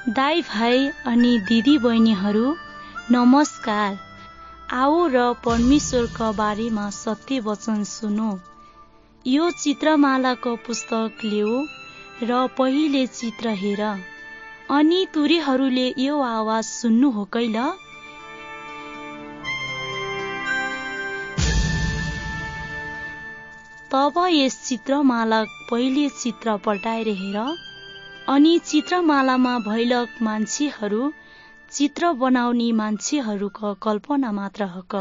दाई भाइ अनि दिदी बहिनीहरू नमस्कार। आओ र परमेश्वरका बारेमा सत्य वचन सुनौ। यो चित्रमालाको पुस्तक ल्याऊ र पहिले चित्र हेर, अनि तुरेहरूले यो आवाज सुन्नु हो कैल। तब यस चित्रमाला पहिले चित्र पल्टाएर हेर, अनि चित्रमालामा भैलक मान्छेहरू चित्र बनाउने मान्छेहरूको कल्पना मात्र हक।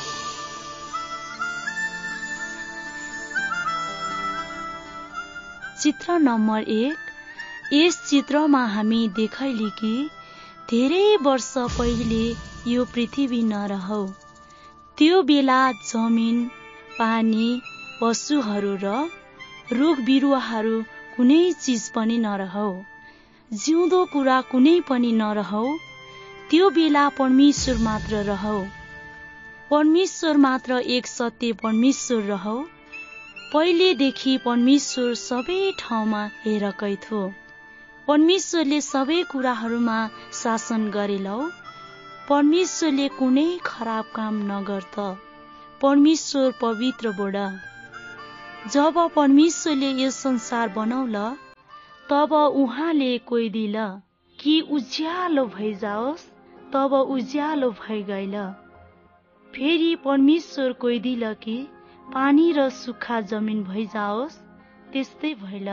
चित्र नम्बर 1। यस चित्रमा हामी देखैली कि धेरै वर्ष पहिले यो पृथ्वी नरहौ। त्यो बेला जमिन, पानी, पशुहरू र रुख बिरुवाहरू कुनै चीज पनि नरहौ। जिउँदो कुरा कुनै पनि नरहौ। त्यो बेला परमेश्वर मात्र रहौ। परमेश्वर मात्र एक सत्य परमेश्वर रहौ। पहिलेदेखि परमेश्वर सबै ठाउँमा हेरकै थो। परमेश्वरले सबै कुराहरूमा शासन गरेलौ। परमेश्वरले कुनै खराब काम नगर्त। परमेश्वर पवित्र बोड। जब परमेश्वरले यो संसार बनाउल, तब उहाँले कोइदिल कि उज्यालो भइजाओस्, तब उज्यालो भइगइल। फेरि परमेश्वर कोइदिल कि पानी र सुक्खा जमिन भइजाओस्, त्यस्तै भइल।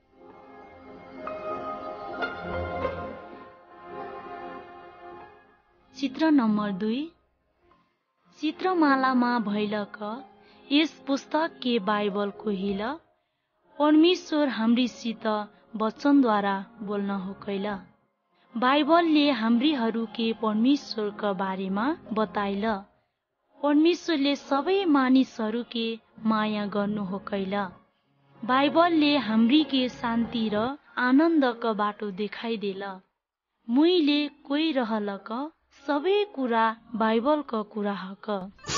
चित्र नम्बर 2। चित्रमालामा भैलक यस पुस्तक के बाइबल कोहिल। परमेश्वर हाम्रीसित वचनद्वारा बोल्न हो कैल। बाइबलले हाम्रीहरू के परमेश्वरका बारेमा बताइल। परमेश्वरले सबै मानिसहरू के माया गर्नु हो कैल। बाइबलले हाम्री के शान्ति र आनन्दका बाटो देखाइदेल। मुइले कोही रहलक, सबै कुरा बाइबलका कुरा हक।